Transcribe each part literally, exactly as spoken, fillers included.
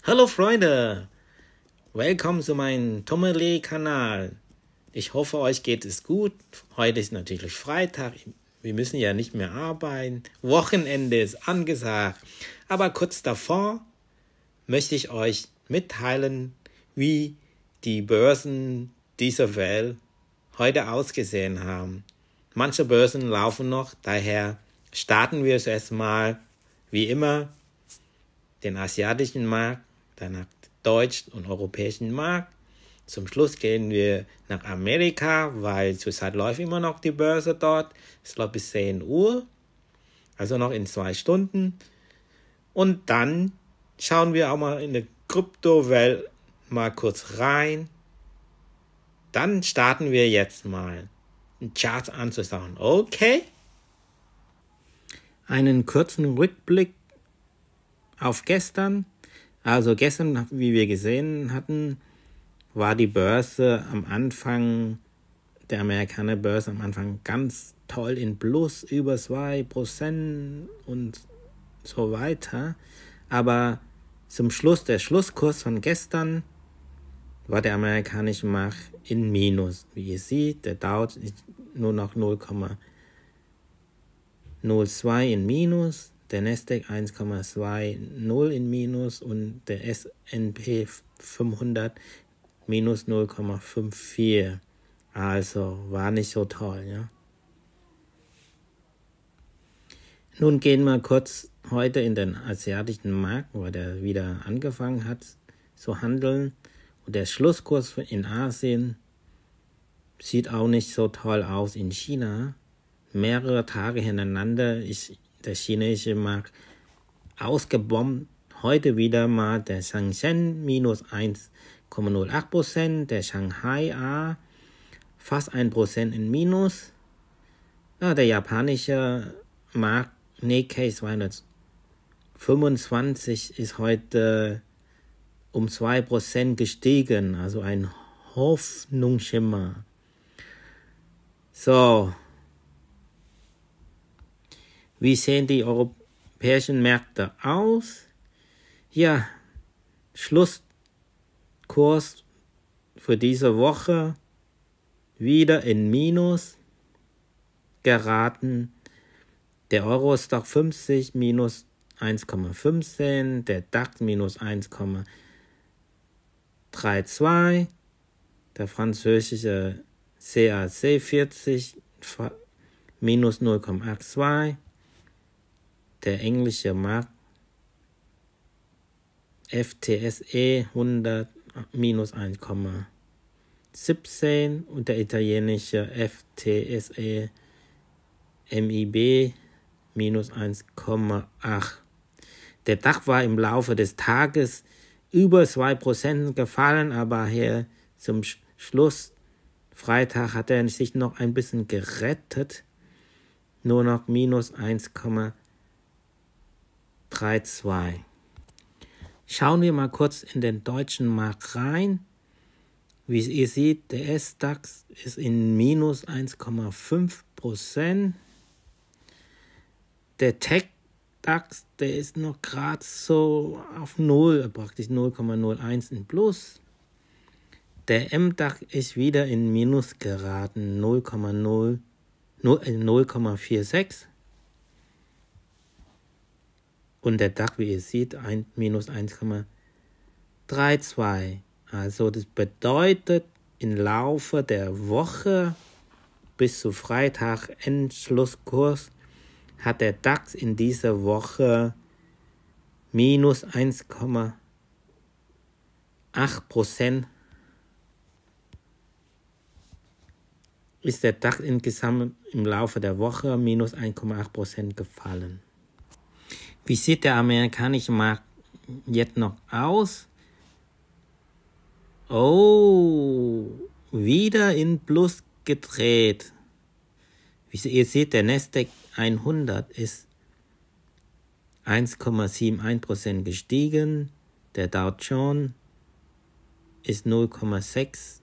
Hallo Freunde, willkommen zu meinem Tomele-Kanal. Ich hoffe, euch geht es gut. Heute ist natürlich Freitag, wir müssen ja nicht mehr arbeiten. Wochenende ist angesagt. Aber kurz davor möchte ich euch mitteilen, wie die Börsen dieser Welt heute ausgesehen haben. Manche Börsen laufen noch, daher starten wir es erstmal wie immer den asiatischen Markt, danach deutschen und europäischen Markt. Zum Schluss gehen wir nach Amerika, weil zurzeit läuft immer noch die Börse dort. Es läuft bis zehn Uhr, also noch in zwei Stunden. Und dann schauen wir auch mal in die Kryptowelt mal kurz rein. Dann starten wir jetzt mal, den Chart anzuschauen. Okay? Einen kurzen Rückblick auf gestern. Also gestern, wie wir gesehen hatten, war die Börse am Anfang, der Amerikaner Börse am Anfang ganz toll in Plus, über zwei Prozent und so weiter. Aber zum Schluss, der Schlusskurs von gestern, war der amerikanische Markt in Minus. Wie ihr seht, der Dow ist nur noch null Komma null zwei in Minus, der Nasdaq eins Komma zwei null in Minus und der S und P fünfhundert minus null Komma fünf vier. Also war nicht so toll, ja. Nun gehen wir kurz heute in den asiatischen Markt, wo der wieder angefangen hat zu handeln. Und der Schlusskurs in Asien sieht auch nicht so toll aus in China. Mehrere Tage hintereinander ist der chinesische Markt ausgebombt. Heute wieder mal der Shenzhen minus eins Komma null acht Prozent, der Shanghai A fast ein Prozent in Minus. Ja, der japanische Markt Nikkei zweihundertfünfundzwanzig ist heute um zwei Prozent gestiegen, also ein Hoffnungsschimmer. So, wie sehen die europäischen Märkte aus? Ja, Schlusskurs für diese Woche wieder in Minus geraten. Der Euro-Stoxx fünfzig minus eins Komma fünfzehn, der DAX minus eins Komma zweiunddreißig, der französische C A C vierzig minus null Komma zweiundachtzig, der englische Markt F T S E hundert minus eins Komma siebzehn und der italienische F T S E M I B minus eins Komma acht. Der DAX war im Laufe des Tages über zwei Prozent gefallen, aber hier zum Schluss, Freitag, hat er sich noch ein bisschen gerettet. Nur noch minus eins Komma zweiunddreißig. Schauen wir mal kurz in den deutschen Markt rein. Wie ihr seht, der S-DAX ist in minus eins Komma fünf Prozent. Der Tech-DAX, der ist noch gerade so auf null, praktisch null Komma null eins in Plus. Der M DAX ist wieder in Minus geraten, null Komma sechsundvierzig. Und der DAX, wie ihr seht, ein, minus eins Komma zweiunddreißig. Also das bedeutet, im Laufe der Woche bis zu Freitag Endschlusskurs hat der DAX in dieser Woche minus eins Komma acht Prozent. Ist der DAX insgesamt im Laufe der Woche minus eins Komma acht Prozent gefallen. Wie sieht der amerikanische Markt jetzt noch aus? Oh, wieder in Plus gedreht. Wie ihr seht, der Nasdaq hundert ist eins Komma einundsiebzig Prozent gestiegen. Der Dow Jones ist null Komma sechs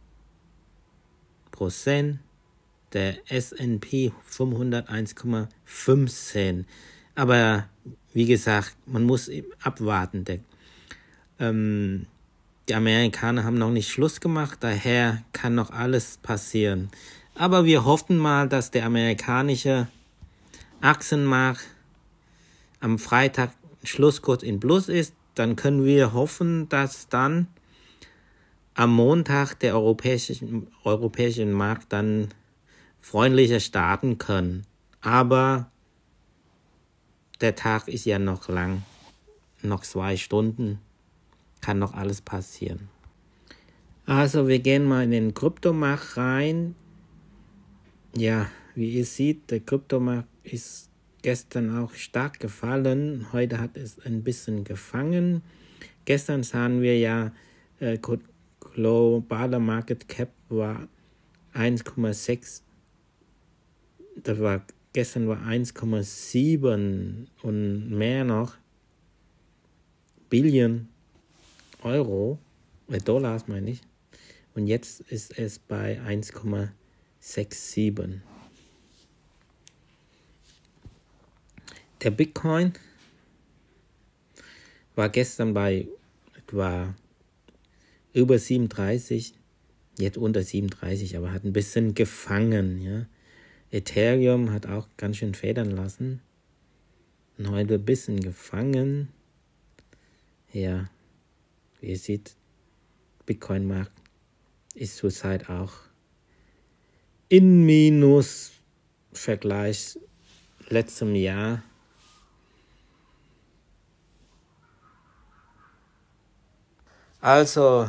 Prozent. Der S und P fünfhundert eins Komma fünfzehn. Aber wie gesagt, man muss abwarten. Der Ähm, die Amerikaner haben noch nicht Schluss gemacht, daher kann noch alles passieren. Aber wir hoffen mal, dass der amerikanische Aktienmarkt am Freitag Schlusskurs in Plus ist. Dann können wir hoffen, dass dann am Montag der europäische, europäische Markt dann freundlicher starten kann. Aber der Tag ist ja noch lang, noch zwei Stunden, kann noch alles passieren. Also wir gehen mal in den Kryptomarkt rein. Ja, wie ihr seht, der Kryptomarkt ist gestern auch stark gefallen. Heute hat es ein bisschen gefangen. Gestern sahen wir ja, äh, globale Market Cap war eins Komma sechs. Das war, gestern war eins Komma sieben und mehr noch Billionen Euro, äh Dollars meine ich. Und jetzt ist es bei eins Komma siebenundsechzig. Der Bitcoin war gestern bei etwa über siebenunddreißig, jetzt unter siebenunddreißig, aber hat ein bisschen gefangen. Ja. Ethereum hat auch ganz schön federn lassen und heute ein bisschen gefangen. Ja, wie ihr seht, Bitcoin-Markt ist zurzeit auch in Minus Vergleich letztem Jahr. Also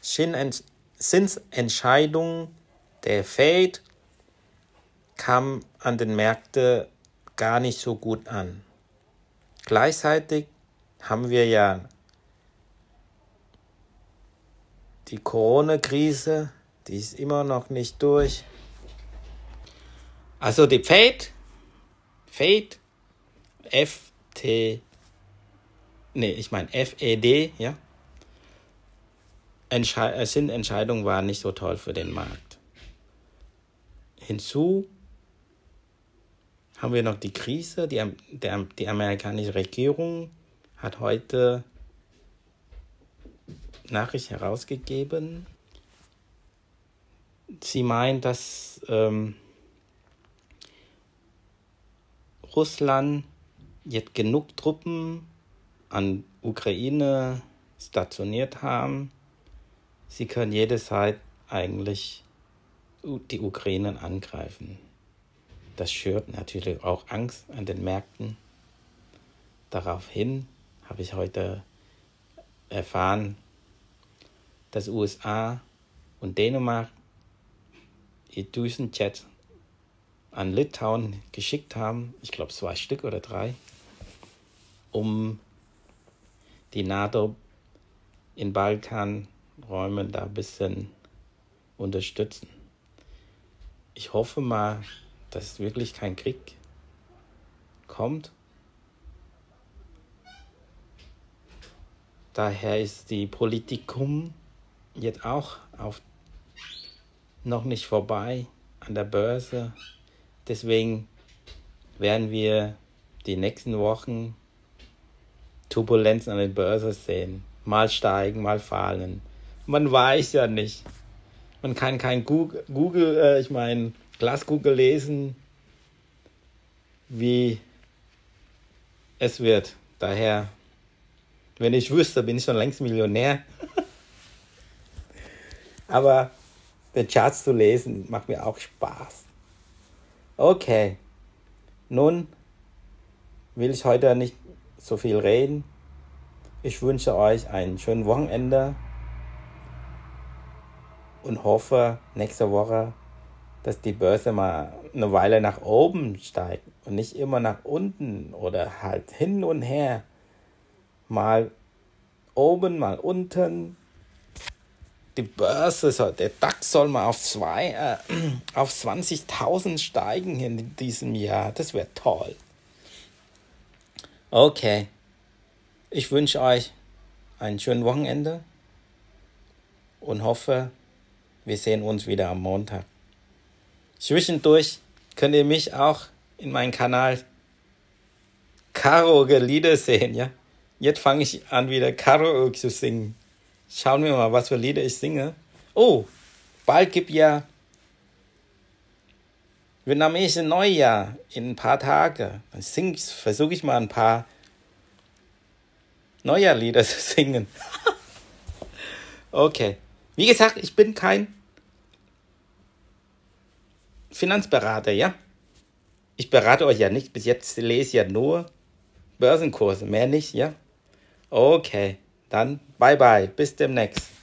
Zinsentscheidung der Fed kam an den Märkten gar nicht so gut an. Gleichzeitig haben wir ja die Corona-Krise, die ist immer noch nicht durch. Also die Fed, Fed, F T, nee, ich meine F E D, ja, Entschei- Zinsentscheidung war nicht so toll für den Markt. Hinzu haben wir noch die Krise. Die, der, die amerikanische Regierung hat heute Nachricht herausgegeben. Sie meint, dass ähm, Russland jetzt genug Truppen an Ukraine stationiert haben. Sie können jederzeit eigentlich die Ukraine angreifen. Das schürt natürlich auch Angst an den Märkten. Daraufhin habe ich heute erfahren, dass U S A und Dänemark die Düsenjets an Litauen geschickt haben, ich glaube zwei Stück oder drei, um die NATO in Balkanräumen da ein bisschen unterstützen. Ich hoffe mal, dass wirklich kein Krieg kommt. Daher ist die Politikum jetzt auch auf, noch nicht vorbei an der Börse. Deswegen werden wir die nächsten Wochen Turbulenzen an der Börse sehen. Mal steigen, mal fallen. Man weiß ja nicht. Man kann kein Google, Google äh, ich meine, Glaskugel lesen, wie es wird. Daher, wenn ich wüsste, bin ich schon längst Millionär. Aber den Charts zu lesen, macht mir auch Spaß. Okay, nun will ich heute nicht so viel reden. Ich wünsche euch ein schönes Wochenende und hoffe nächste Woche, dass die Börse mal eine Weile nach oben steigt und nicht immer nach unten oder halt hin und her. Mal oben, mal unten. Die Börse, soll, der DAX soll mal auf, zwei, äh, auf zwanzigtausend steigen in diesem Jahr. Das wäre toll. Okay. Ich wünsche euch ein schönes Wochenende und hoffe, wir sehen uns wieder am Montag. Zwischendurch könnt ihr mich auch in meinem Kanal Karo Lieder sehen, ja? Jetzt fange ich an, wieder Karaoke zu singen. Schauen wir mal, was für Lieder ich singe. Oh, bald gibt ja vietnamesische Neujahr in ein paar Tagen. Dann sing ich, versuche ich mal ein paar Neujahrlieder zu singen. Okay. Wie gesagt, ich bin kein Finanzberater, ja? Ich berate euch ja nicht. Bis jetzt lese ich ja nur Börsenkurse, mehr nicht, ja? Okay, dann bye bye. Bis demnächst.